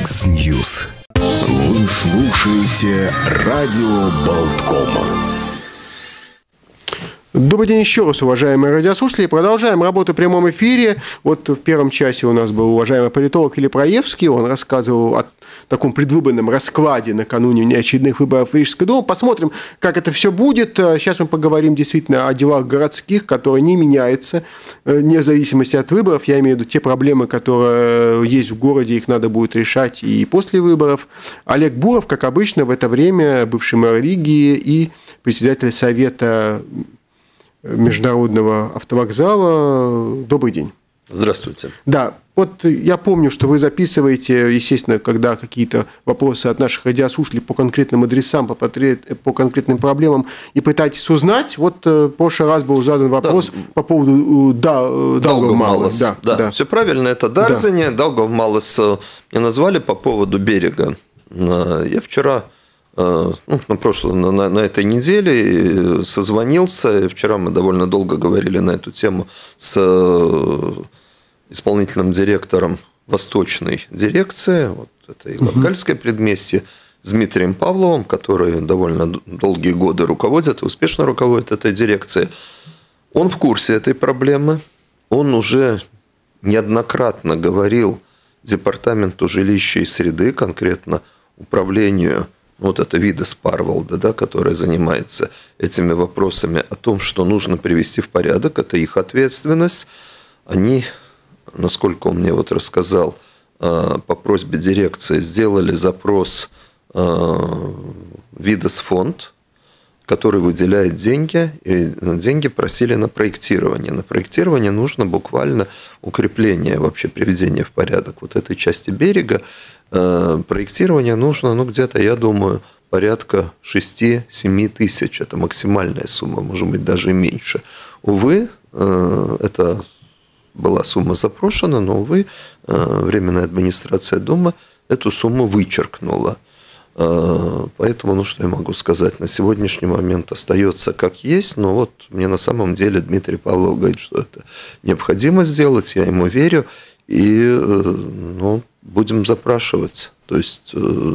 Яндекс.Ньюс. Вы слушаете радио Болткома. Добрый день еще раз, уважаемые радиослушатели. Продолжаем работу в прямом эфире. Вот в первом часе у нас был уважаемый политолог Филипп Раевский. Он рассказывал о таком предвыборном раскладе накануне неочередных выборов в Рижскую думу. Посмотрим, как это все будет. Сейчас мы поговорим действительно о делах городских, которые не меняются вне зависимости от выборов. Я имею в виду те проблемы, которые есть в городе, их надо будет решать и после выборов. Олег Буров, как обычно, в это время бывший мэр Риги и председатель Совета Международного автовокзала. Добрый день. Здравствуйте. Да, вот я помню, что вы записываете, естественно, когда какие-то вопросы от наших радиослушателей по конкретным адресам, по конкретным проблемам, и пытаетесь узнать. Вот в прошлый раз был задан вопрос по поводу Даугавмалес. Да, все правильно, это Дарзани. Даугавмалес мне назвали по поводу берега. Я вчера... на этой неделе созвонился. Вчера мы довольно долго говорили на эту тему с исполнительным директором Восточной дирекции, вот это и Латгальское предместье, с Дмитрием Павловым, который довольно долгие годы руководит и успешно руководит этой дирекцией. Он в курсе этой проблемы. Он уже неоднократно говорил департаменту жилища и среды, конкретно управлению, вот это Видес Парвалда, который занимается этими вопросами, о том, что нужно привести в порядок, это их ответственность. Они, насколько он мне вот рассказал, по просьбе дирекции сделали запрос в Видес фонд, который выделяет деньги, и деньги просили на проектирование. На проектирование нужно буквально укрепление, вообще приведение в порядок вот этой части берега. Проектирование нужно, где-то, я думаю, порядка 6-7 тысяч. Это максимальная сумма, может быть, даже и меньше. Увы, это была сумма запрошена, но, увы, Временная администрация дома эту сумму вычеркнула. Поэтому, что я могу сказать, на сегодняшний момент остается как есть, но вот мне на самом деле Дмитрий Павлов говорит, что это необходимо сделать, я ему верю, и будем запрашивать. То есть,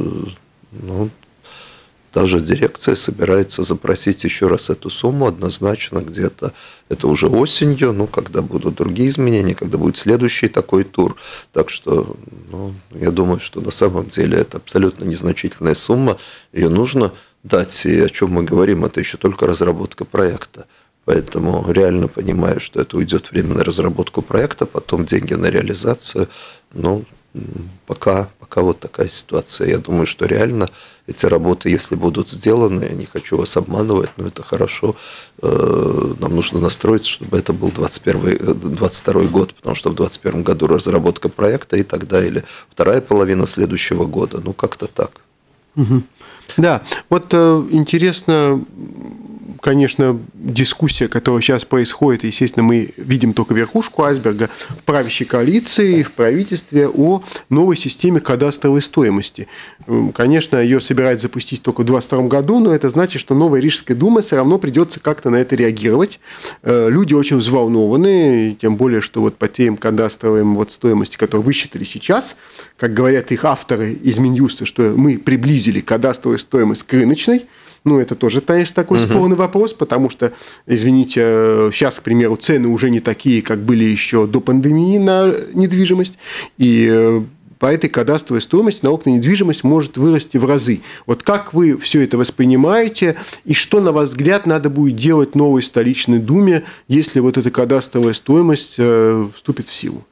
даже дирекция собирается запросить еще раз эту сумму однозначно где-то, это уже осенью, когда будут другие изменения, когда будет следующий такой тур. Так что, я думаю, что на самом деле это абсолютно незначительная сумма, ее нужно дать, и о чем мы говорим, это еще только разработка проекта. Поэтому реально понимаю, что это уйдет время на разработку проекта, потом деньги на реализацию, Пока вот такая ситуация. Я думаю, что реально эти работы, если будут сделаны, я не хочу вас обманывать, но это хорошо. Нам нужно настроиться, чтобы это был 2022 год, потому что в 2021 году разработка проекта и тогда, или вторая половина следующего года. Как-то так. Да, вот интересно, конечно, дискуссия, которая сейчас происходит, естественно, мы видим только верхушку айсберга в правящей коалиции, в правительстве о новой системе кадастровой стоимости. Конечно, ее собираются запустить только в 2022 году, но это значит, что новая Рижская дума все равно придется как-то на это реагировать. Люди очень взволнованы, тем более, что вот по тем кадастровым стоимости, которые высчитали сейчас, как говорят их авторы из Минюста, что мы приблизили кадастровую стоимость к рыночной. Это тоже, конечно, такой спорный вопрос, потому что, извините, сейчас, к примеру, цены уже не такие, как были еще до пандемии на недвижимость, и по этой кадастровой стоимости налог на недвижимость может вырасти в разы. Вот как вы все это воспринимаете, и что, на ваш взгляд, надо будет делать новой столичной думе, если вот эта кадастровая стоимость вступит в силу?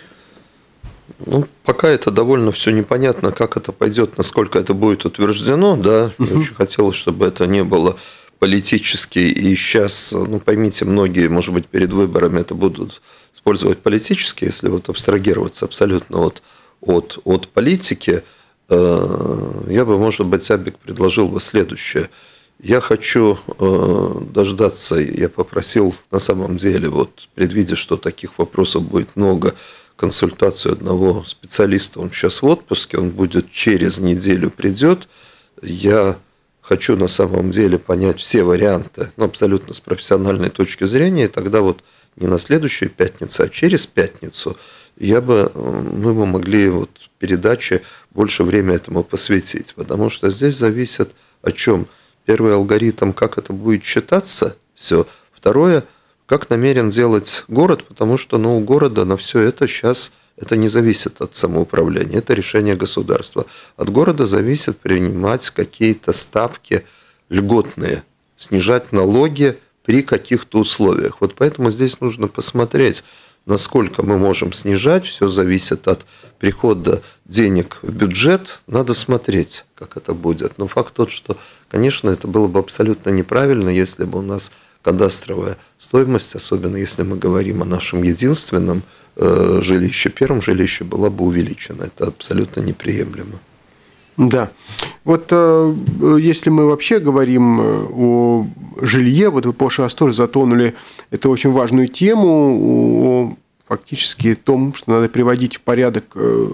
Пока это довольно все непонятно, как это пойдет, насколько это будет утверждено. Да, мне очень хотелось, чтобы это не было политически. И сейчас, поймите, многие, может быть, перед выборами это будут использовать политически, если абстрагироваться абсолютно от политики. Я бы, может быть, Абик предложил бы следующее. Я хочу дождаться, я попросил на самом деле, предвидя, что таких вопросов будет много, консультацию одного специалиста, он сейчас в отпуске, он будет через неделю придет. Я хочу на самом деле понять все варианты, абсолютно с профессиональной точки зрения, и тогда не на следующую пятницу, а через пятницу мы бы могли вот в передаче больше времени этому посвятить, потому что здесь зависит о чем? Первый алгоритм, как это будет считаться, все. Второе, как намерен делать город, потому что у города на все это сейчас это не зависит от самоуправления, это решение государства. От города зависит принимать какие-то ставки льготные, снижать налоги при каких-то условиях. Вот поэтому здесь нужно посмотреть, насколько мы можем снижать, все зависит от прихода денег в бюджет, надо смотреть, как это будет. Но факт тот, что, конечно, это было бы абсолютно неправильно, если бы у нас кадастровая стоимость, особенно если мы говорим о нашем единственном жилище, первом жилище, была бы увеличена. Это абсолютно неприемлемо. Да. Вот если мы вообще говорим о жилье, вот вы в прошлый раз тоже затронули эту очень важную тему, фактически том, что надо приводить в порядок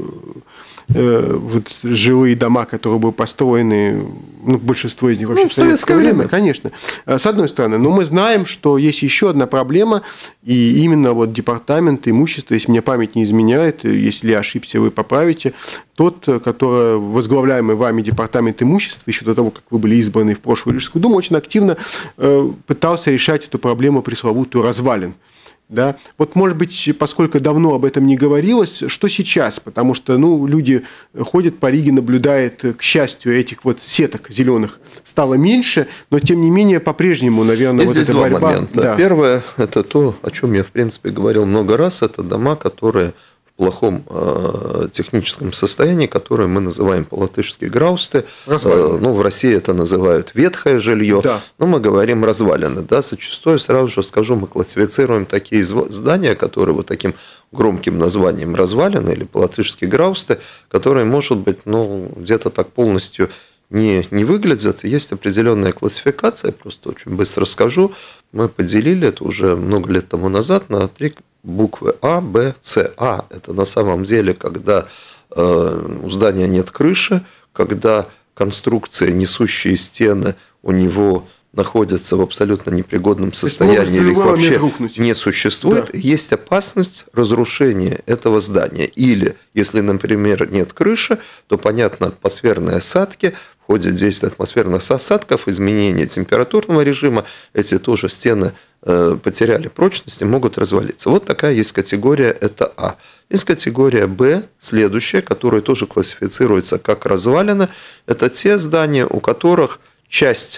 вот жилые дома, которые были построены, большинство из них вообще в советское время, конечно, с одной стороны. Но мы знаем, что есть еще одна проблема, и именно вот департамент имущества, если мне память не изменяет, если я ошибся, вы поправите, тот, который возглавляемый вами департамент имущества, еще до того, как вы были избраны в прошлую Рижскую думу, очень активно пытался решать эту проблему пресловутую развалин. Да? Вот, может быть, поскольку давно об этом не говорилось, что сейчас? Потому что люди ходят по Риге, наблюдают, к счастью, этих вот сеток зеленых стало меньше, но, тем не менее, по-прежнему, наверное, вот эта борьба. Момента. Да. Первое, это то, о чем я, в принципе, говорил много раз, это дома, которые в плохом техническом состоянии, которые мы называем по-латышски граусты. В России это называют ветхое жилье. Да. Но мы говорим развалины. Да? Зачастую, сразу же скажу, мы классифицируем такие здания, которые вот таким громким названием развалины или по-латышски граусты, которые, может быть, где-то так полностью не выглядят. Есть определенная классификация, просто очень быстро скажу. Мы поделили это уже много лет тому назад на 3 буквы А, Б, С. А – это на самом деле, когда у здания нет крыши, когда конструкция, несущие стены у него находятся в абсолютно непригодном состоянии, или их вообще не существует, да. Есть опасность разрушения этого здания. Или, если, например, нет крыши, то, понятно, атмосферные осадки, в ходе действия атмосферных осадков, изменения температурного режима, эти тоже стены потеряли прочность и могут развалиться. Вот такая есть категория, это А. Есть категория Б, следующая, которая тоже классифицируется как развалины. Это те здания, у которых часть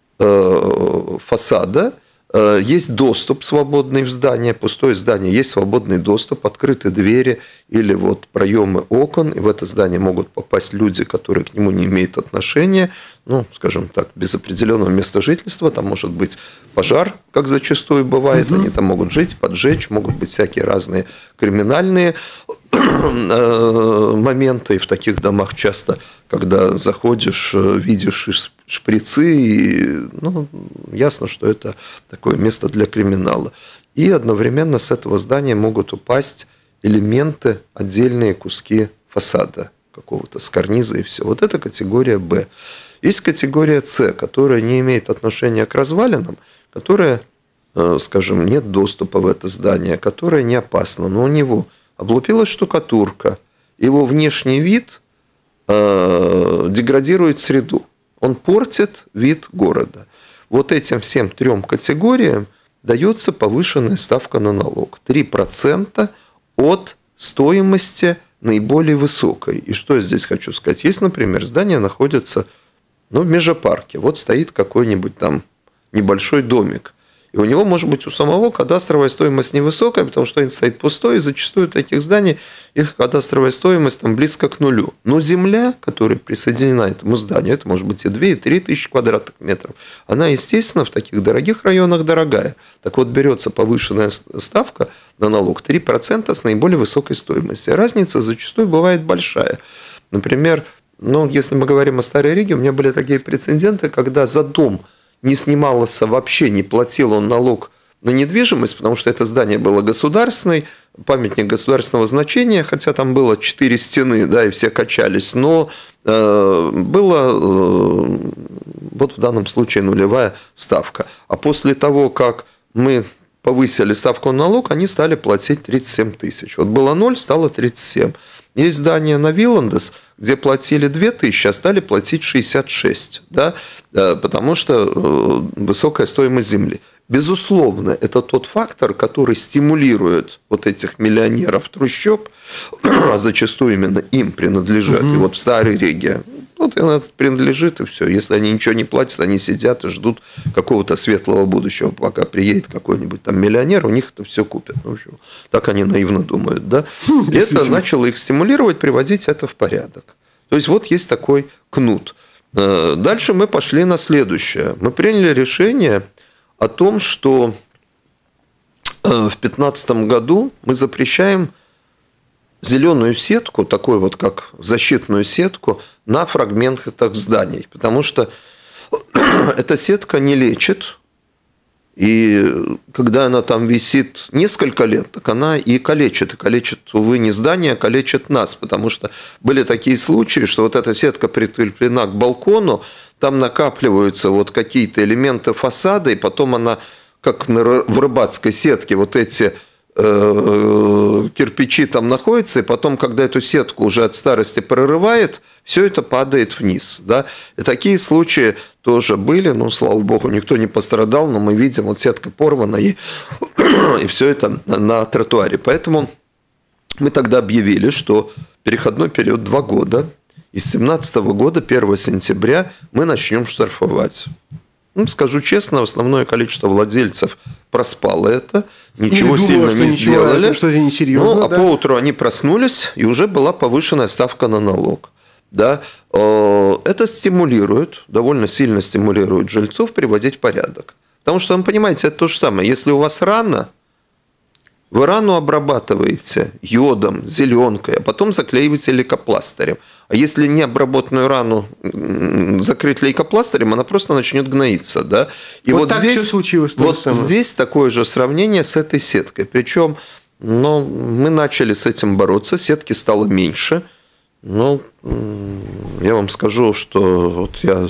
фасада, есть доступ свободный в здание, пустое здание, есть свободный доступ, открыты двери или вот проемы окон, и в это здание могут попасть люди, которые к нему не имеют отношения, скажем так, без определенного места жительства, там может быть пожар, как зачастую бывает, они там могут жить, поджечь, могут быть всякие разные криминальные моменты, и в таких домах часто, когда заходишь, видишь шприцы, и ясно, что это такое место для криминала. И одновременно с этого здания могут упасть элементы, отдельные куски фасада какого-то, с карниза и все. Вот это категория Б. Есть категория С, которая не имеет отношения к развалинам, которая, скажем, нет доступа в это здание, которое не опасно, но у него облупилась штукатурка, его внешний вид деградирует среду, он портит вид города. Вот этим всем 3 категориям дается повышенная ставка на налог. 3% от стоимости наиболее высокой. И что я здесь хочу сказать? Есть, например, здание находится в межапарке. Вот стоит какой-нибудь там небольшой домик. И у него, может быть, у самого кадастровая стоимость невысокая, потому что он стоит пустой, и зачастую таких зданий, их кадастровая стоимость там близко к нулю. Но земля, которая присоединена этому зданию, это может быть и 2, и 3 тысячи квадратных метров, она, естественно, в таких дорогих районах дорогая. Так вот, берется повышенная ставка на налог 3% с наиболее высокой стоимостью. Разница зачастую бывает большая. Например, если мы говорим о Старой Риге, у меня были такие прецеденты, когда за дом не снимался вообще, не платил он налог на недвижимость, потому что это здание было государственное, памятник государственного значения, хотя там было 4 стены, да, и все качались, но было вот в данном случае нулевая ставка. А после того, как мы повысили ставку на налог, они стали платить 37 тысяч. Вот было 0, стало 37. Есть здания на Виландес, где платили 2000, а стали платить 66, да, потому что высокая стоимость земли. Безусловно, это тот фактор, который стимулирует вот этих миллионеров трущоб, а зачастую именно им принадлежат. И вот в Старой Риге вот им принадлежит, и все. Если они ничего не платят, они сидят и ждут какого-то светлого будущего, пока приедет какой-нибудь там миллионер, у них это все купят. Ну, в общем, так они наивно думают, да. И это начало их стимулировать, приводить это в порядок. То есть вот есть такой кнут. Дальше мы пошли на следующее. Мы приняли решение о том, что в 2015 году мы запрещаем зеленую сетку, такой вот как защитную сетку, на фрагментах зданий. Потому что эта сетка не лечит. И когда она там висит несколько лет, так она и калечит. И калечит, увы, не здание, а калечит нас. Потому что были такие случаи, что вот эта сетка прикреплена к балкону, там накапливаются вот какие-то элементы фасада, и потом она, как в рыбацкой сетке, вот эти кирпичи там находятся, и потом, когда эту сетку уже от старости прорывает, все это падает вниз. Да? И такие случаи тоже были, ну, слава богу, никто не пострадал, но мы видим, вот сетка порвана, и все это на тротуаре. Поэтому мы тогда объявили, что переходной период 2 года, и с 2017 года, 1 сентября, мы начнем штрафовать. Ну, скажу честно, основное количество владельцев проспало это, ничего сильно не сделали. Что-то несерьезно, ну, а поутру они проснулись, и уже была повышенная ставка на налог. Да? Это стимулирует, довольно сильно стимулирует жильцов приводить в порядок. Потому что, вы понимаете, это то же самое. Если у вас рана, вы рану обрабатываете йодом, зеленкой, а потом заклеиваете лейкопластырем. А если не обработанную рану закрыть лейкопластырем, она просто начнет гноиться. Да? И вот так здесь, все случилось. Вот здесь такое же сравнение с этой сеткой. Причем мы начали с этим бороться, сетки стало меньше. Но я вам скажу, что вот я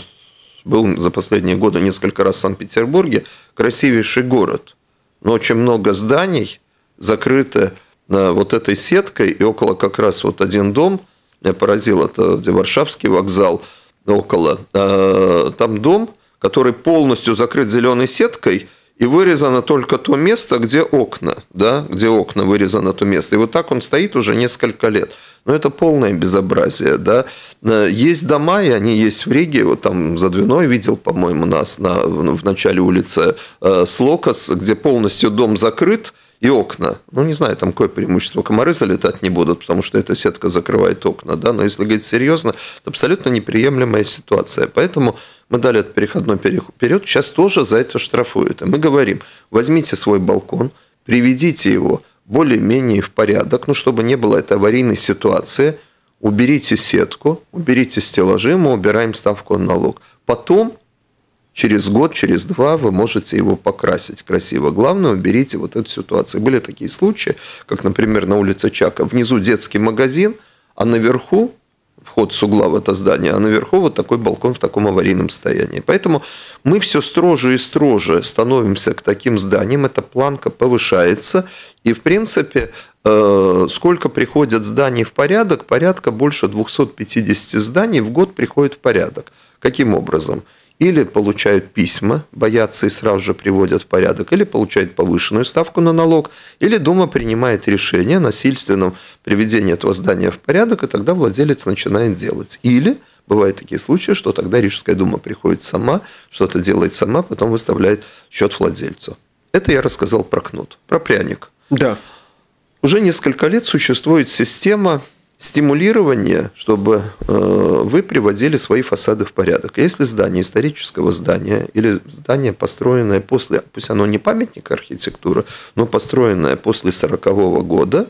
был за последние годы несколько раз в Санкт-Петербурге, красивейший город, но очень много зданий закрыты вот этой сеткой, и около как раз вот один дом, меня поразил, это где Варшавский вокзал, около, там дом, который полностью закрыт зеленой сеткой, и вырезано только то место, где окна, да, где окна вырезано то место. И вот так он стоит уже несколько лет. Но это полное безобразие, да. Есть дома, и они есть в Риге, вот там за Двиной видел, по-моему, нас в начале улицы Слокос, где полностью дом закрыт, и окна. Ну, не знаю, там какое преимущество. Комары залетать не будут, потому что эта сетка закрывает окна. Да? Но если говорить серьезно, это абсолютно неприемлемая ситуация. Поэтому мы дали этот переходной период. Сейчас тоже за это штрафуют. И мы говорим, возьмите свой балкон, приведите его более-менее в порядок, ну, чтобы не было этой аварийной ситуации. Уберите сетку, уберите стеллажи, мы убираем ставку на налог. Потом через год, через 2 вы можете его покрасить красиво. Главное, уберите вот эту ситуацию. Были такие случаи, как, например, на улице Чака. Внизу детский магазин, а наверху, вход с угла в это здание, а наверху вот такой балкон в таком аварийном состоянии. Поэтому мы все строже и строже становимся к таким зданиям. Эта планка повышается. И, в принципе, сколько приходят зданий в порядок? Порядка больше 250 зданий в год приходит в порядок. Каким образом? Или получают письма, боятся и сразу же приводят в порядок, или получают повышенную ставку на налог, или Дума принимает решение о насильственном приведении этого здания в порядок, и тогда владелец начинает делать. Или бывают такие случаи, что тогда Рижская дума приходит сама, что-то делает сама, потом выставляет счет владельцу. Это я рассказал про кнут, про пряник. Да. Уже несколько лет существует система стимулирование, чтобы вы приводили свои фасады в порядок. Если здание исторического здания или здание, построенное после, пусть оно не памятник архитектуры, но построенное после 1940 года,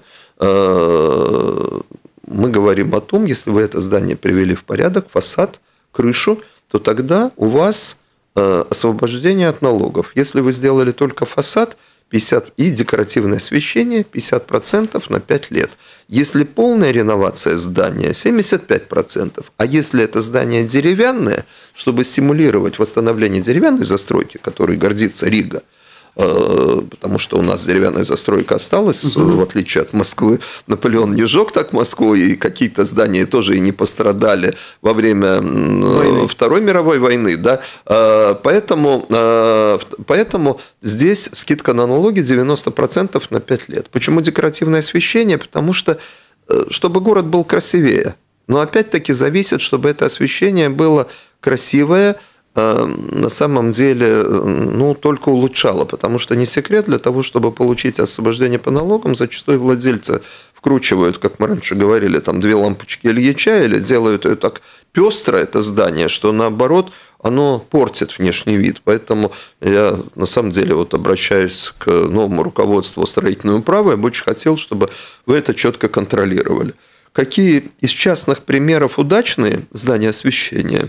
мы говорим о том, если вы это здание привели в порядок, фасад, крышу, то тогда у вас освобождение от налогов. Если вы сделали только фасад, 50% и декоративное освещение 50% на 5 лет. Если полная реновация здания, 75%. А если это здание деревянное, чтобы стимулировать восстановление деревянной застройки, которой гордится Рига, потому что у нас деревянная застройка осталась, в отличие от Москвы. Наполеон не жег так Москву, и какие-то здания тоже и не пострадали во время Второй мировой войны. Да? Поэтому здесь скидка на налоги 90% на 5 лет. Почему декоративное освещение? Потому что, чтобы город был красивее. Но опять-таки зависит, чтобы это освещение было красивое, на самом деле, только улучшало, потому что не секрет, для того, чтобы получить освобождение по налогам, зачастую владельцы вкручивают, как мы раньше говорили, там 2 лампочки Ильича, или делают ее так пестро, это здание, что наоборот оно портит внешний вид. Поэтому я на самом деле обращаюсь к новому руководству строительной управы, я бы очень хотел, чтобы вы это четко контролировали. Какие из частных примеров удачные здания освещения?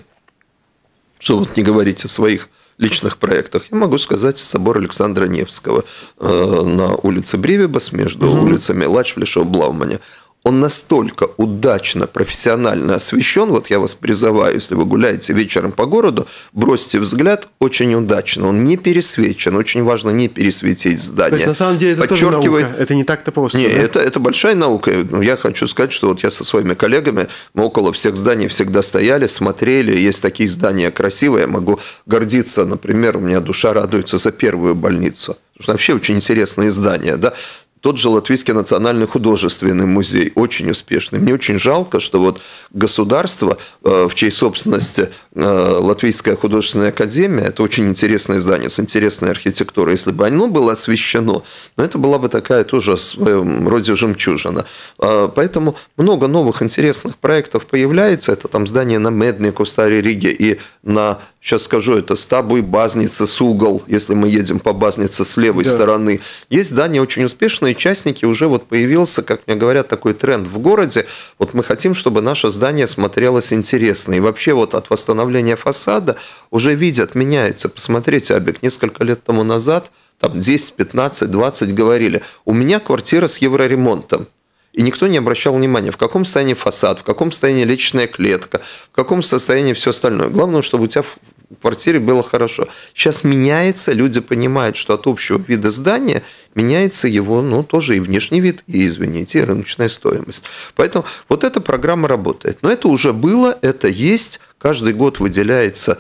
Что не говорить о своих личных проектах, я могу сказать собор Александра Невского на улице Бривибас между улицами Лачплеша и Блауманя. Он настолько удачно, профессионально освещен. Я вас призываю, если вы гуляете вечером по городу, бросьте взгляд, очень удачно. Он не пересвечен. Очень важно не пересветить здание. То есть, на самом деле, это тоже наука. Это не так-то просто. Нет, да? это большая наука. Я хочу сказать, что я со своими коллегами, мы около всех зданий всегда стояли, смотрели. Есть такие здания красивые. Я могу гордиться. Например, у меня душа радуется за Первую больницу. Потому что вообще очень интересные здания, да. Тот же Латвийский национальный художественный музей, очень успешный. Мне очень жалко, что государство, в чьей собственности Латвийская художественная академия, это очень интересное здание с интересной архитектурой. Если бы оно было освещено, это была бы такая тоже в своем роде жемчужина. Поэтому много новых интересных проектов появляется. Это там здание на Меднику в Старой Риге и на, сейчас скажу, это Стабуй, Базница, Сугол, если мы едем по Базнице с левой стороны. Есть здания очень успешные. Частники, уже появился, как мне говорят, такой тренд в городе. Мы хотим, чтобы наше здание смотрелось интересно. И вообще от восстановления фасада уже видят, меняются. Посмотрите, Абик, несколько лет тому назад, там 10, 15, 20 говорили, у меня квартира с евроремонтом. И никто не обращал внимания, в каком состоянии фасад, в каком состоянии лестничная клетка, в каком состоянии все остальное. Главное, чтобы у тебя в квартире было хорошо. Сейчас меняется, люди понимают, что от общего вида здания меняется его, тоже и внешний вид, и, извините, и рыночная стоимость. Поэтому эта программа работает. Но это уже было, это есть. Каждый год выделяется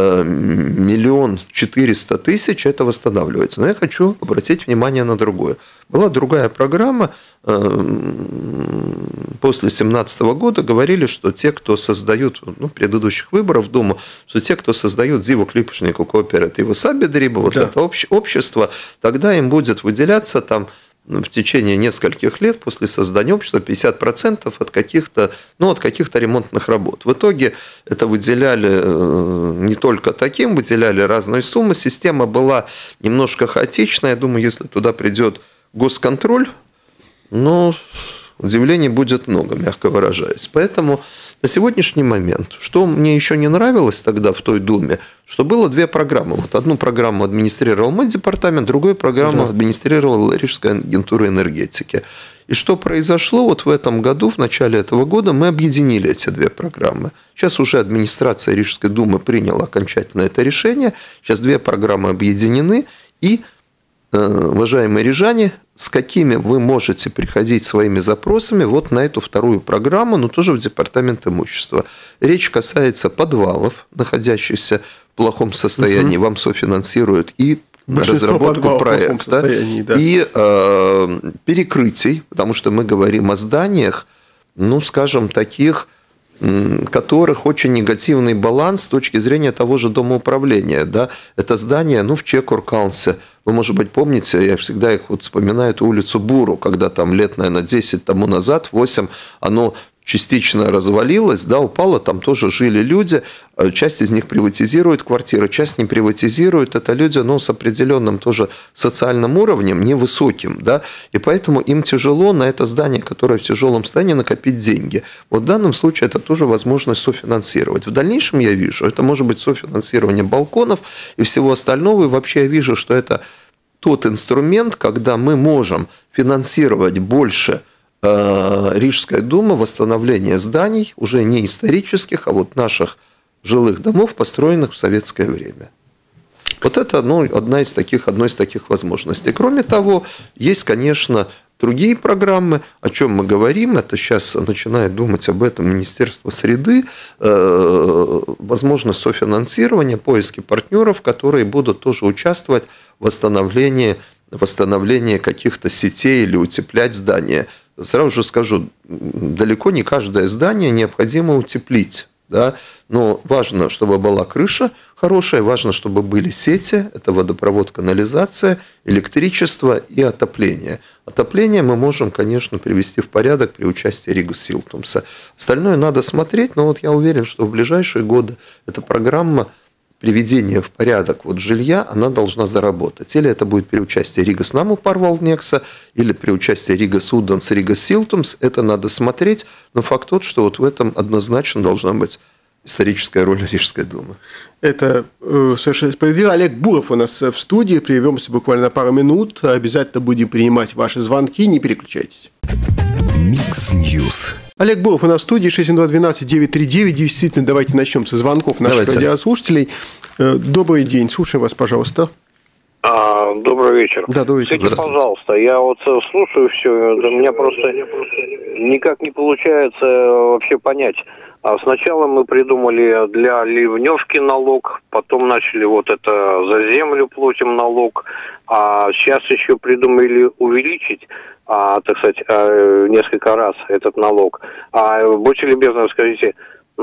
1 400 000, это восстанавливается. Но я хочу обратить внимание на другое. Была другая программа, после 2017 года говорили, что те, кто создают, предыдущих выборов в Думу, что те, кто создают Зиву Клипушнику кооперативу Сабедриба, это общество, тогда им будет выделяться там в течение нескольких лет после создания общества 50% от каких-то ремонтных работ. В итоге это выделяли не только таким, выделяли разные суммы. Система была немножко хаотичная. Я думаю, если туда придет госконтроль, удивлений будет много, мягко выражаясь. Поэтому на сегодняшний момент, что мне еще не нравилось тогда в той Думе, что было 2 программы. Одну программу администрировал мой департамент, другую программу администрировала Рижская агентура энергетики. И что произошло в этом году, в начале этого года, мы объединили эти 2 программы. Сейчас уже администрация Рижской думы приняла окончательно это решение. Сейчас 2 программы объединены. И, уважаемые рижане, с какими вы можете приходить своими запросами на эту 2-ю программу, но тоже в департамент имущества. Речь касается подвалов, находящихся в плохом состоянии. Вам софинансируют и разработку проекта, и перекрытий, потому что мы говорим о зданиях, скажем, таких, которых очень негативный баланс с точки зрения того же домоуправления. Да? Это здание в Чекуркалнсе. Вы, может быть, помните, я всегда их вспоминаю, эту улицу Буру, когда там лет, наверное, 10 тому назад, 8, оно частично развалилось, упало, там тоже жили люди, часть из них приватизирует квартиры, часть не приватизирует, это люди, с определенным тоже социальным уровнем, невысоким, да, и поэтому им тяжело на это здание, которое в тяжелом состоянии, накопить деньги. В данном случае это тоже возможность софинансировать. В дальнейшем я вижу, это может быть софинансирование балконов и всего остального, и вообще я вижу, что это тот инструмент, когда мы можем финансировать больше Рижская дума, восстановление зданий, уже не исторических, а наших жилых домов, построенных в советское время. Вот это одной из таких возможностей. Кроме того, есть, конечно, другие программы, о чем мы говорим, это сейчас начинает думать об этом Министерство среды, возможно, софинансирование, поиски партнеров, которые будут тоже участвовать в восстановлении каких-то сетей или утеплять здания. Сразу же скажу, далеко не каждое здание необходимо утеплить. Да? Но важно, чтобы была крыша хорошая, важно, чтобы были сети, это водопровод, канализация, электричество и отопление. Отопление мы можем, конечно, привести в порядок при участии Рига Силтумса. Остальное надо смотреть, но вот я уверен, что в ближайшие годы эта программа приведения в порядок жилья, она должна заработать. Или это будет при участии Риgas Наму Pārvaldnieks, или при участии Риgas Ūdens, Риgas Siltums. Это надо смотреть. Но факт тот, что в этом однозначно должна быть историческая роль Рижской думы. Это совершенно справедливо. Олег Буров у нас в студии. Прервемся буквально на пару минут. Обязательно будем принимать ваши звонки. Не переключайтесь. Микс Ньюс. Олег Буров у нас в студии, 672-12-939. Действительно, давайте начнем со звонков наших радиослушателей. Добрый день, слушаем вас, пожалуйста. Добрый вечер. Да, добрый вечер. Скажите, пожалуйста, я слушаю все, у меня просто никак не получается вообще понять. Сначала мы придумали для ливневки налог, потом начали это за землю платим налог, а сейчас еще придумали увеличить, так сказать, несколько раз этот налог. Будьте любезны, скажите,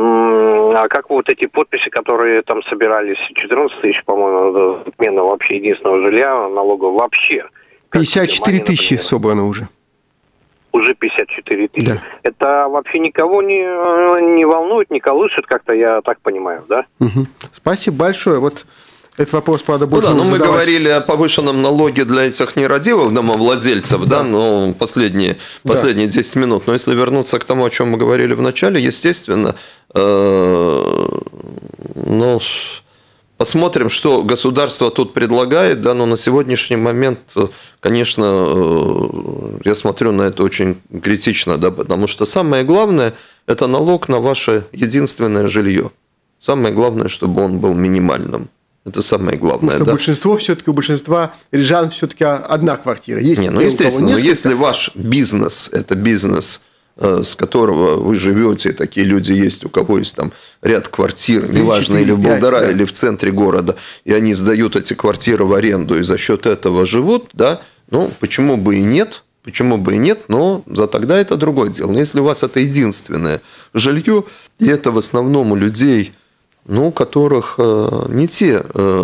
а как эти подписи, которые там собирались, 14 тысяч, по-моему, отмена вообще единственного жилья, налога вообще? 54 тысячи собрано уже. Уже 54 тысячи. Да. Это вообще никого не волнует, не колышет, как-то, я так понимаю, да? Угу. Спасибо большое. Вот этот вопрос, правда, больше мы говорили о повышенном налоге для этих нерадивых домовладельцев, но последние 10 минут. Но если вернуться к тому, о чем мы говорили в начале, естественно, посмотрим, что государство тут предлагает, но на сегодняшний момент, конечно, я смотрю на это очень критично, потому что самое главное – это налог на ваше единственное жилье. Самое главное, чтобы он был минимальным. Это самое главное. Потому что у большинства рижан все-таки одна квартира. Есть естественно, если ваш бизнес – это бизнес, с которого вы живете, такие люди есть, у кого есть там ряд квартир, неважно, или в Болдара, или в центре города, и они сдают эти квартиры в аренду и за счет этого живут, почему бы и нет, но тогда это другое дело. Но если у вас это единственное жилье, и это в основном у людей, у которых не те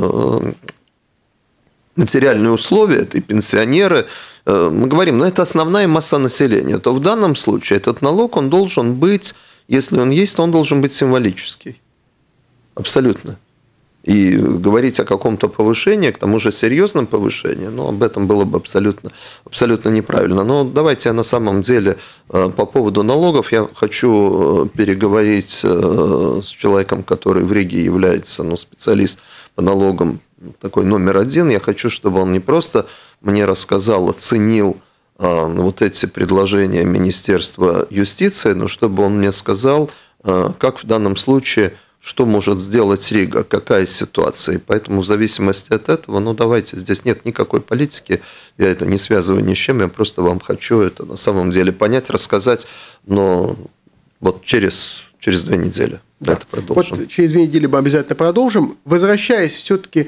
материальные условия, это и пенсионеры, мы говорим, это основная масса населения, то в данном случае этот налог, он должен быть, если он есть, то он должен быть символический. Абсолютно. И говорить о каком-то повышении, к тому же серьезном повышении, об этом было бы абсолютно неправильно. Но давайте на самом деле по поводу налогов я хочу переговорить с человеком, который в Риге является специалист по налогам, такой номер один. Я хочу, чтобы он не просто мне рассказал, оценил эти предложения Министерства юстиции, но чтобы он мне сказал, как в данном случае, что может сделать Рига, какая ситуация. И поэтому в зависимости от этого, давайте, здесь нет никакой политики, я это не связываю ни с чем, я просто вам хочу это на самом деле понять, рассказать, но через 2 недели это продолжим. Через 2 недели мы обязательно продолжим. Возвращаясь все-таки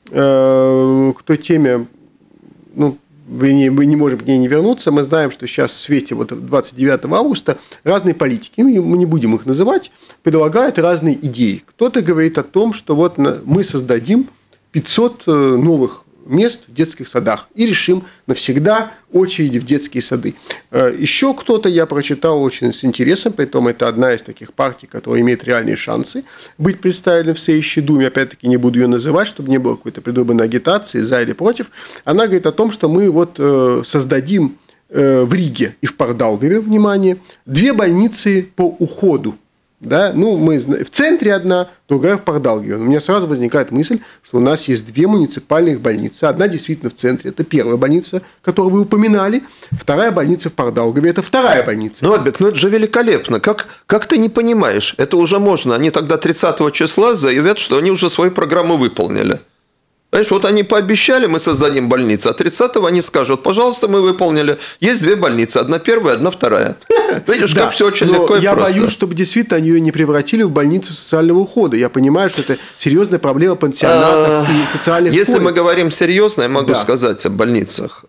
к той теме, мы не можем к ней не вернуться. Мы знаем, что сейчас в свете 29 августа разные политики, мы не будем их называть, предлагают разные идеи. Кто-то говорит о том, что мы создадим 500 новых мест в детских садах и решим навсегда очереди в детские сады. Еще кто-то, я прочитал очень с интересом, поэтому это одна из таких партий, которая имеет реальные шансы быть представленной в Сейшей думе, опять-таки не буду ее называть, чтобы не было какой-то предвыборной агитации за или против. Она говорит о том, что мы создадим в Риге и в Pārdaugavе, внимание, 2 больницы по уходу. Мы в центре одна, другая в Pārdaugavе. У меня сразу возникает мысль, что у нас есть 2 муниципальных больницы. Одна действительно в центре, это первая больница, которую вы упоминали. Вторая больница в Pārdaugavе, это вторая больница. Альбек, это же великолепно. Как ты не понимаешь? Это уже можно. Они тогда 30 числа заявят, что они уже свою программу выполнили. Понимаешь, вот они пообещали, мы создадим больницу, а 30-го они скажут, пожалуйста, мы выполнили. Есть 2 больницы, одна первая, одна вторая. Видишь, как все очень легко и я просто. боюсь, чтобы действительно они ее не превратили в больницу социального ухода. Я понимаю, что это серьезная проблема пансионатов и социальных Если коек. мы говорим серьезно, я могу сказать о больницах.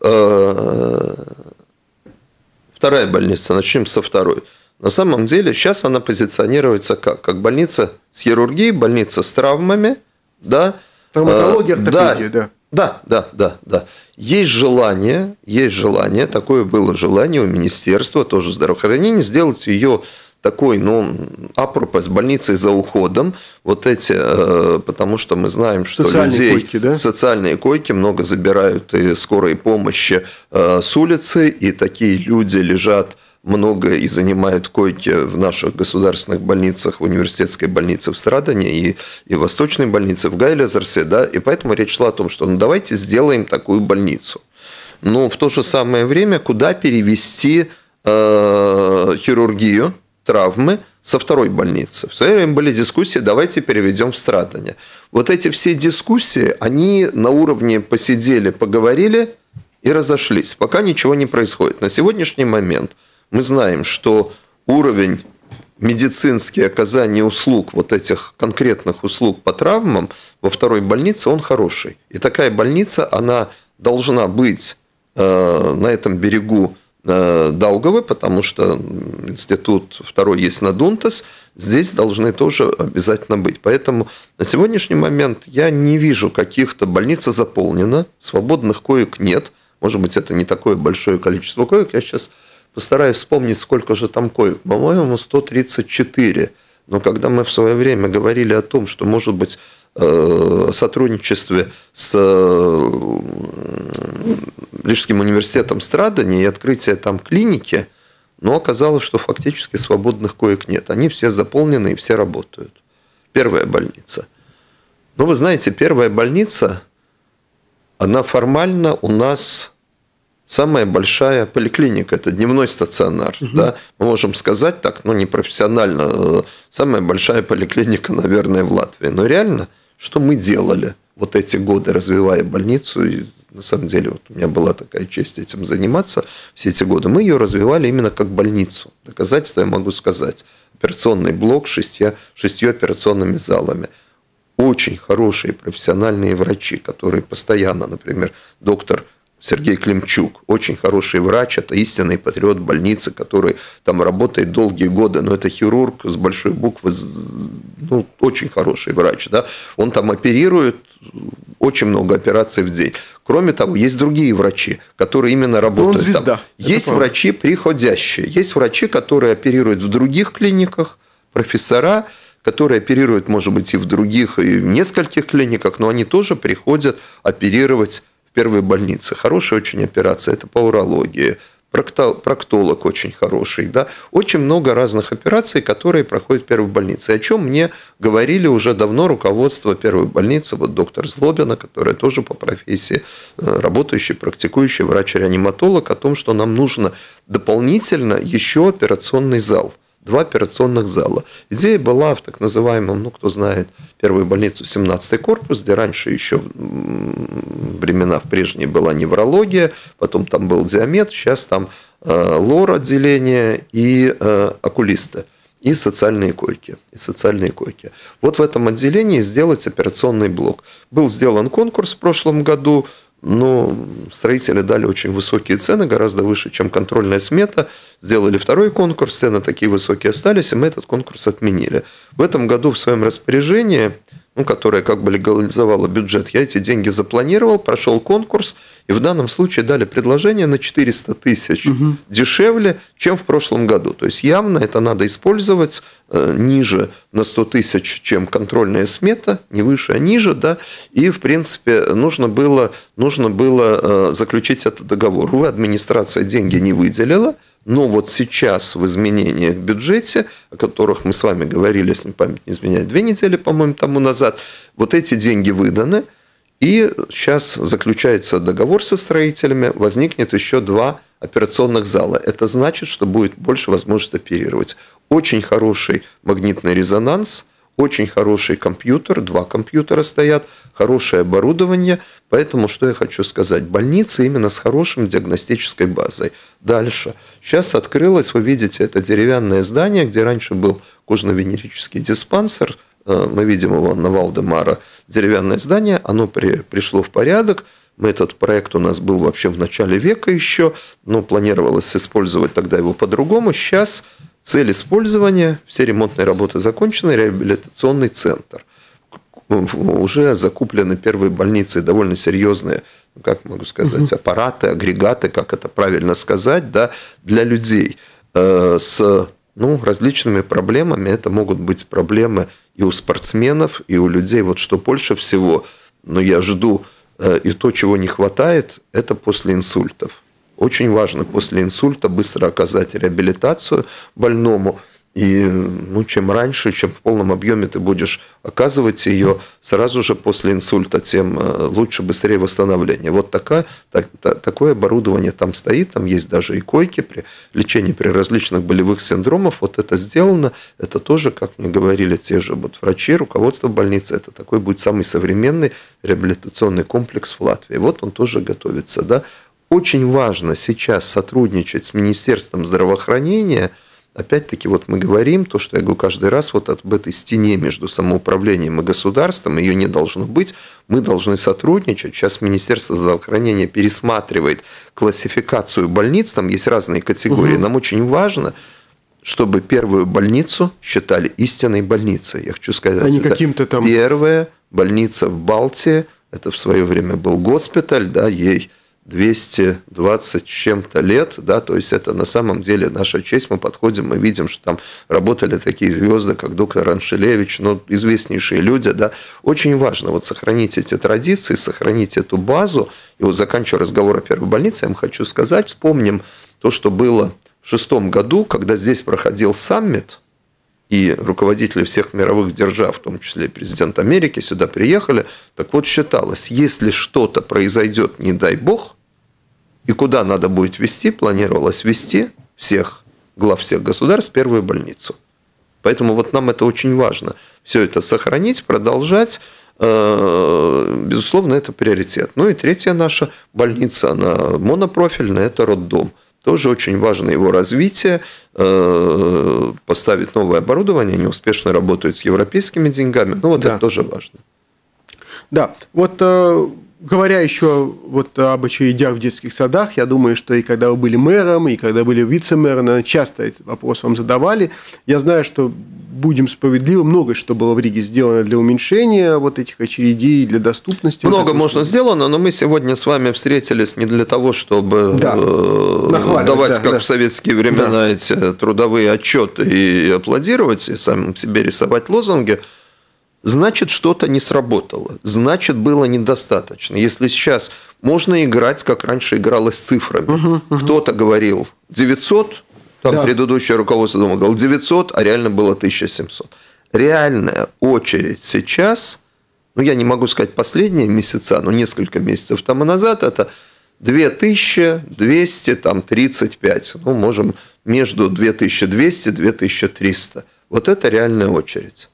Вторая больница, начнем со второй. На самом деле, сейчас она позиционируется как? Как больница с хирургией, больница с травмами, да. Травматология, ортопедия, Да. Есть желание, такое было желание у Министерства тоже здравоохранения, сделать ее такой, апропos больницей за уходом, вот эти, потому что мы знаем, что социальные койки много забирают и скорой помощи с улицы, и такие люди лежат много и занимают койки в наших государственных больницах, в университетской больнице в Страдане и в Восточной больнице в Гайлезерсе, да, и поэтому речь шла о том, что давайте сделаем такую больницу. Но в то же самое время, куда перевести хирургию, травмы со второй больницы. В свое время были дискуссии, давайте переведем в Страдане. Вот эти все дискуссии, они на уровне посидели, поговорили и разошлись, пока ничего не происходит. На сегодняшний момент мы знаем, что уровень медицинских оказания услуг, вот этих конкретных услуг по травмам во второй больнице, он хороший. И такая больница, она должна быть на этом берегу Даугавы, потому что институт второй есть на Дунтас, здесь должны тоже обязательно быть. Поэтому на сегодняшний момент я не вижу каких-то, больница заполнена, свободных коек нет. Может быть, это не такое большое количество коек. Я сейчас постараюсь вспомнить, сколько же там коек. По-моему, 134. Но когда мы в свое время говорили о том, что, может быть, сотрудничестве с Рижским университетом Страдания и открытие там клиники, но оказалось, что фактически свободных коек нет. Они все заполнены и все работают. Первая больница. Но вы знаете, первая больница, она формально у нас самая большая поликлиника, это дневной стационар. Угу. Да? Мы можем сказать так, непрофессионально, самая большая поликлиника, наверное, в Латвии. Но реально, что мы делали вот эти годы, развивая больницу, и на самом деле вот у меня была такая честь этим заниматься все эти годы, мы ее развивали именно как больницу. Доказательство я могу сказать. Операционный блок с 6 операционными залами. Очень хорошие профессиональные врачи, которые постоянно, например, доктор Сергей Климчук, очень хороший врач, это истинный патриот больницы, который там работает долгие годы, но это хирург с большой буквы, очень хороший врач, да, он там оперирует очень много операций в день. Кроме того, есть другие врачи, которые именно работают. Он звезда. Там. Есть врачи приходящие, есть врачи, которые оперируют в других клиниках, профессора, которые оперируют, может быть, и в других, и в нескольких клиниках, но они тоже приходят оперировать в первой больнице. Хорошая очень операция, это по урологии. Проктолог очень хороший. Да? Очень много разных операций, которые проходят в первой больнице. О чем мне говорили уже давно руководство первой больницы, вот доктор Злобина, которая тоже по профессии работающий, практикующий врач-реаниматолог, о том, что нам нужно дополнительно еще операционный зал. 2 операционных зала. Идея была в так называемом, кто знает, первую больницу 17-й корпус, где раньше еще времена в прежние была неврология, потом там был диамет, сейчас там лор-отделение и окулисты, и социальные койки. Вот в этом отделении сделать операционный блок. Был сделан конкурс в прошлом году, но строители дали очень высокие цены, гораздо выше, чем контрольная смета. Сделали второй конкурс, цены такие высокие остались, и мы этот конкурс отменили. В этом году в своем распоряжении, которое как бы легализовало бюджет, я эти деньги запланировал, прошел конкурс, и в данном случае дали предложение на 400 тысяч дешевле, чем в прошлом году. То есть явно это надо использовать ниже на 100 тысяч, чем контрольная смета, не выше, а ниже, да, и в принципе нужно было заключить этот договор. Увы, администрация деньги не выделила, но вот сейчас в изменениях в бюджете, о которых мы с вами говорили, если память не изменяет, 2 недели, по-моему, тому назад, вот эти деньги выданы, и сейчас заключается договор со строителями, возникнет еще 2 операционных зала. Это значит, что будет больше возможности оперировать. Очень хороший магнитный резонанс, очень хороший компьютер, 2 компьютера стоят, хорошее оборудование. Поэтому, что я хочу сказать, больницы именно с хорошей диагностической базой. Дальше. Сейчас открылось, вы видите, это деревянное здание, где раньше был кожно-венерический диспансер. Мы видим его на Валдемара. Деревянное здание, оно пришло в порядок. Этот проект у нас был вообще в начале века еще, но планировалось использовать тогда его по-другому. Сейчас цель использования, все ремонтные работы закончены, реабилитационный центр. Уже закуплены первые больницы, довольно серьезные, как могу сказать, аппараты, агрегаты, как это правильно сказать, да, для людей с различными проблемами. Это могут быть проблемы и у спортсменов, и у людей. Вот что больше всего, я жду, и то, чего не хватает, это после инсультов. Очень важно после инсульта быстро оказать реабилитацию больному. И чем раньше, чем в полном объеме ты будешь оказывать ее сразу же после инсульта, тем лучше, быстрее восстановление. Вот такое оборудование там стоит, там есть даже и койки при лечении при различных болевых синдромах. Вот это сделано, это тоже, как мне говорили те же врачи, руководство больницы, это такой будет самый современный реабилитационный комплекс в Латвии. Вот он тоже готовится. Да? Очень важно сейчас сотрудничать с Министерством здравоохранения. Опять-таки, мы говорим, то, что я говорю каждый раз, об этой стене между самоуправлением и государством, ее не должно быть, мы должны сотрудничать. Сейчас Министерство здравоохранения пересматривает классификацию больниц, там есть разные категории. Нам очень важно, чтобы первую больницу считали истинной больницей. Я хочу сказать, а не каким-то там... Первая больница в Балтии, это в свое время был госпиталь, да, ей 220 с чем-то лет, да, то есть это на самом деле наша честь, мы подходим, мы видим, что там работали такие звезды, как доктор Аншелевич, известнейшие люди, да, очень важно сохранить эти традиции, сохранить эту базу, и заканчивая разговор о первой больнице, я вам хочу сказать, вспомним то, что было в 2006 году, когда здесь проходил саммит, и руководители всех мировых держав, в том числе и президент Америки, сюда приехали. Так вот, считалось, если что-то произойдет, не дай бог, и куда надо будет везти, планировалось везти глав всех государств в первую больницу. Поэтому нам это очень важно. Все это сохранить, продолжать. Безусловно, это приоритет. И третья наша больница, она монопрофильная, это роддом. Тоже очень важно его развитие, поставить новое оборудование, они успешно работают с европейскими деньгами, да. Это тоже важно. Да, говоря еще об очередях в детских садах, я думаю, что и когда вы были мэром, и когда были вице-мэром, наверное, часто этот вопрос вам задавали. Я знаю, что, будем справедливы, многое, что было в Риге сделано для уменьшения этих очередей, для доступности. Много можно сделано, но мы сегодня с вами встретились не для того, чтобы давать, как в советские времена, эти трудовые отчеты и аплодировать, и сам себе рисовать лозунги. Значит, что-то не сработало. Значит, было недостаточно. Если сейчас можно играть, как раньше игралось с цифрами. Кто-то говорил 900, предыдущее руководство дома говорило 900, а реально было 1700. Реальная очередь сейчас, я не могу сказать последние месяца, но несколько месяцев тому назад, это 2235. Можем между 2200 и 2300. Вот это реальная очередь.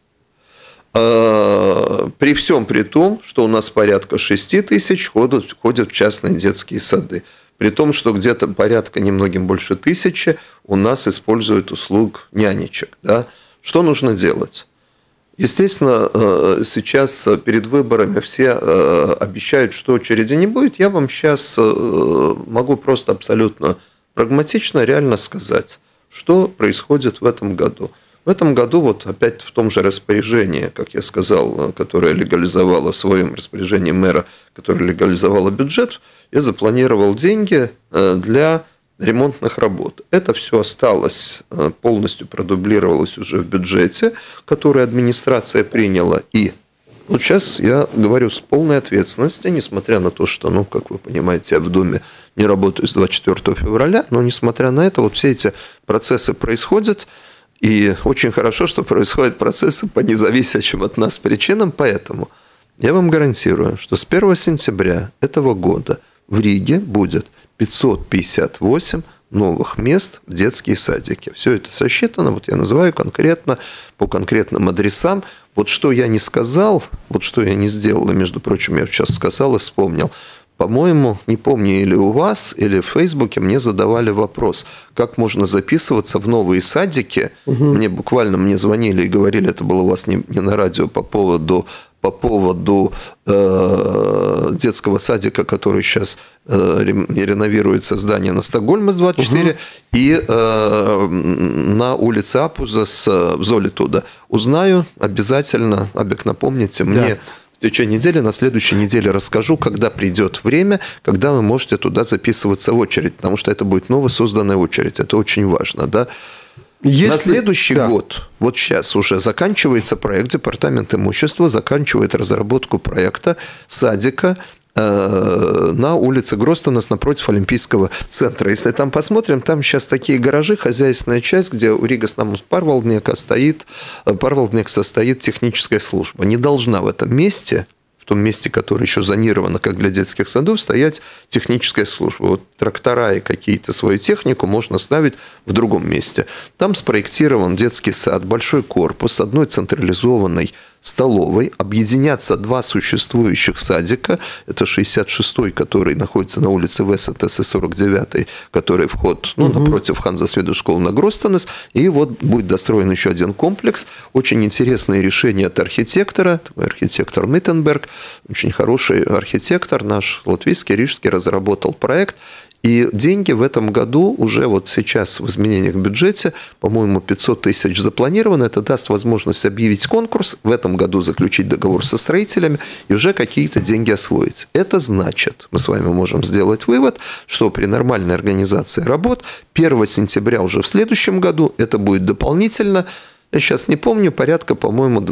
При всем при том, что у нас порядка 6 тысяч ходят в частные детские сады. При том, что где-то порядка немногим больше 1000 у нас используют услуг нянечек. Да? Что нужно делать? Естественно, сейчас перед выборами все обещают, что очереди не будет. Я вам сейчас могу просто абсолютно прагматично, реально сказать, что происходит в этом году. В этом году, опять в том же распоряжении, как я сказал, которое легализовало в своем распоряжении мэра, которое легализовало бюджет, я запланировал деньги для ремонтных работ. Это все осталось, полностью продублировалось уже в бюджете, который администрация приняла. И сейчас я говорю с полной ответственностью, несмотря на то, что, как вы понимаете, я в Думе не работаю с 24 февраля, но несмотря на это, все эти процессы происходят. И очень хорошо, что происходят процессы по независящим от нас причинам. Поэтому я вам гарантирую, что с 1 сентября этого года в Риге будет 558 новых мест в детские садики. Все это сосчитано, вот я называю конкретно, по конкретным адресам. Вот что я не сказал, вот что я не сделал, и, между прочим, я сейчас сказал и вспомнил. По-моему, не помню, или у вас, или в Фейсбуке мне задавали вопрос, как можно записываться в новые садики. Мне звонили и говорили, это было у вас не на радио, по поводу детского садика, который сейчас реновируется, здание на Стокгольма с 24, и на улице Апуза в Золитуда. Узнаю обязательно, Абек, напомните мне. В течение недели, на следующей неделе расскажу, когда придет время, когда вы можете туда записываться в очередь, потому что это будет новосозданная очередь. Это очень важно, да? На следующий год, вот сейчас уже заканчивается проект, Департамент имущества заканчивает разработку проекта садика на улице Гростонес напротив Олимпийского центра. Если там посмотрим, там сейчас такие гаражи, хозяйственная часть, где у Риgas Namus Pārvaldnieka состоит техническая служба. Не должна в этом месте, в том месте, которое еще зонировано, как для детских садов, стоять техническая служба. Вот трактора и какие-то свою технику можно ставить в другом месте. Там спроектирован детский сад, большой корпус с одной централизованной столовой, объединятся два существующих садика. Это 66-й, который находится на улице Весетес, и 49-й, который вход напротив Ханза Сведу школы на Гростонес. И вот будет достроен еще один комплекс. Очень интересное решение от архитектора, архитектор Миттенберг, очень хороший архитектор наш, латвийский, рижский, разработал проект. И деньги в этом году уже вот сейчас в изменениях в бюджете, по-моему, 500 тысяч запланировано. Это даст возможность объявить конкурс, в этом году заключить договор со строителями и уже какие-то деньги освоить. Это значит, мы с вами можем сделать вывод, что при нормальной организации работ 1 сентября уже в следующем году это будет дополнительно. Я сейчас не помню, порядка, по-моему,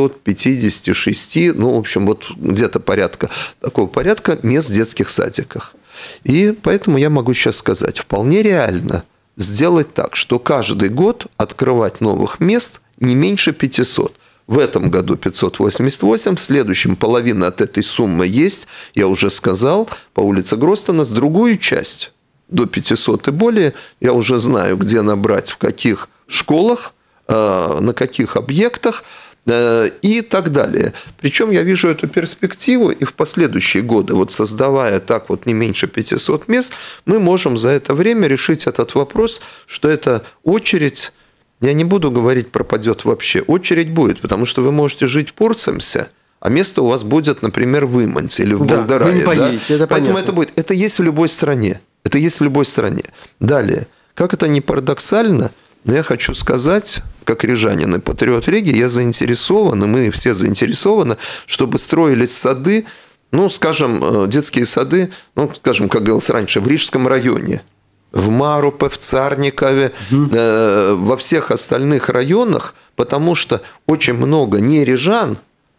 256, в общем, вот где-то такого порядка мест в детских садиках. И поэтому я могу сейчас сказать, вполне реально сделать так, что каждый год открывать новых мест не меньше 500. В этом году 588, в следующем половина от этой суммы есть, я уже сказал, по улице Гростонес. Другую часть, до 500 и более, я уже знаю, где набрать, в каких школах, на каких объектах и так далее. Причем я вижу эту перспективу, и в последующие годы, вот создавая так вот не меньше 500 мест, мы можем за это время решить этот вопрос, что эта очередь, я не буду говорить, пропадет вообще, очередь будет, потому что вы можете жить в Порцемсе, а место у вас будет, например, в Иманте или в Болгарае. Вы не поедете, это поэтому понятно. Это будет. Это есть в любой стране. Это есть в любой стране. Далее, как это ни парадоксально, но я хочу сказать, как рижанин и патриот Риги, я заинтересован, и мы все заинтересованы, чтобы строились сады, скажем, детские сады, скажем, как говорилось раньше, в Рижском районе, в Марупе, в Царникове, во всех остальных районах, потому что очень много не рижан,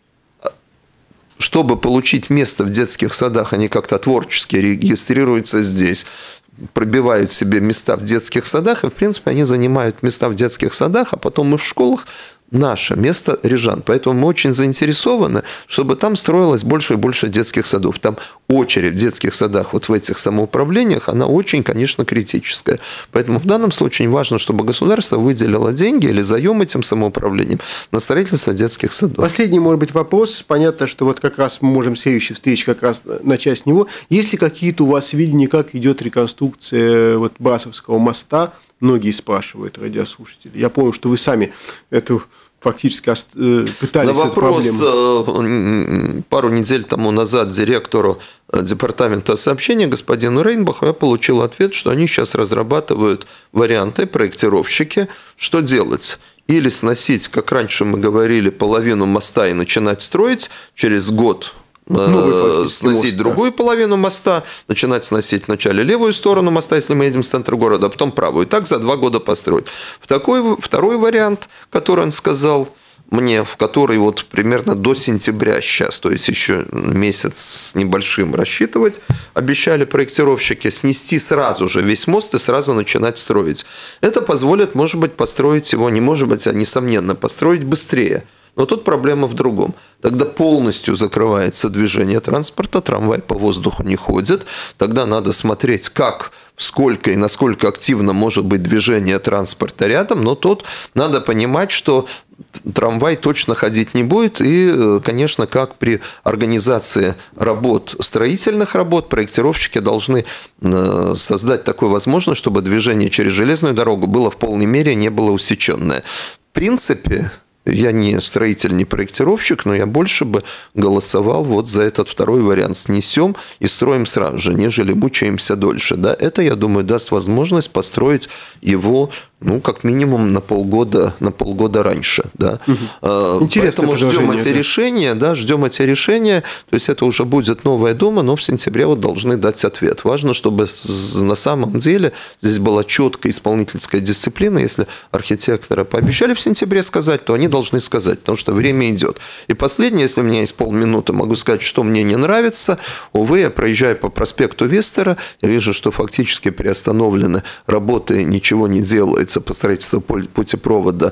чтобы получить место в детских садах, они как-то творчески регистрируются здесь, пробивают себе места в детских садах, и, в принципе, они занимают места в детских садах, а потом и в школах наше место рижан. Поэтому мы очень заинтересованы, чтобы там строилось больше и больше детских садов. Там очередь в детских садах, вот в этих самоуправлениях, она очень, конечно, критическая. Поэтому в данном случае важно, чтобы государство выделило деньги или заем этим самоуправлением на строительство детских садов. Последний, может быть, вопрос. Понятно, что вот как раз мы можем следующую встречу как раз начать с него. Есть ли какие-то у вас видения, как идет реконструкция вот Брасовского моста? Многие спрашивают, радиослушатели. Я помню, что вы сами эту фактически пытались на вопрос пару недель тому назад директору департамента сообщения господину Рейнбаху я получил ответ, что они сейчас разрабатывают варианты, проектировщики, что делать. Или сносить, как раньше мы говорили, половину моста и начинать строить через год, сносить другую половину моста, начинать сносить вначале левую сторону моста, если мы едем с центра города, а потом правую. И так за 2 года построить. Второй вариант, который он сказал мне, в который вот примерно до сентября сейчас, то есть еще месяц с небольшим рассчитывать, обещали проектировщики снести сразу же весь мост и сразу начинать строить. Это позволит, может быть, построить его, не может быть, а несомненно, построить быстрее. Но тут проблема в другом. Тогда полностью закрывается движение транспорта, трамвай по воздуху не ходит. Тогда надо смотреть, как сколько и насколько активно может быть движение транспорта рядом, но тут надо понимать, что трамвай точно ходить не будет. И, конечно, как при организации работ, строительных работ, проектировщики должны создать такую возможность, чтобы движение через железную дорогу было в полной мере, не было усеченное. В принципе, я не строитель, не проектировщик, но я больше бы голосовал вот за этот второй вариант. Снесем и строим сразу же, нежели мучаемся дольше. Да? Это, я думаю, даст возможность построить его, ну, как минимум на полгода раньше. Да? Поэтому ждем эти решения, да, ждем эти решения. То есть это уже будет новая Дума, но в сентябре вот должны дать ответ. Важно, чтобы на самом деле здесь была четкая исполнительская дисциплина. Если архитекторы пообещали в сентябре сказать, то они должны сказать, потому что время идет. И последнее, если у меня есть полминуты, могу сказать, что мне не нравится. Увы, я проезжаю по проспекту Вестера, я вижу, что фактически приостановлены работы, ничего не делается по строительству путепровода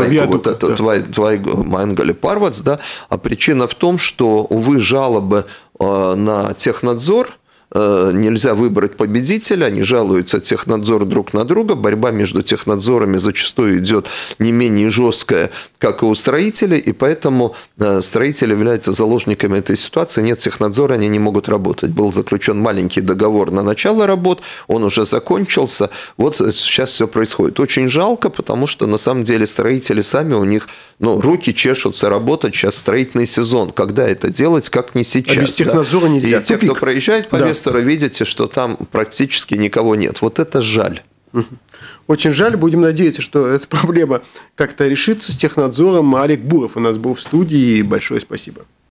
Твайгу-Майнгали-Парвац, да, а причина в том, что, увы, жалобы на технадзор, нельзя выбрать победителя, они жалуются технадзор друг на друга, борьба между технадзорами зачастую идет не менее жесткая, как и у строителей, и поэтому строители являются заложниками этой ситуации, нет технадзора, они не могут работать. Был заключен маленький договор на начало работ, он уже закончился, вот сейчас все происходит. Очень жалко, потому что на самом деле строители сами, у них руки чешутся работать, сейчас строительный сезон, когда это делать, как не сейчас. А без технадзора нельзя. И те, кто проезжает по Вестеру, видите, что там практически никого нет. Вот это жаль. Очень жаль. Будем надеяться, что эта проблема как-то решится с технадзором. Олег Буров у нас был в студии. Большое спасибо.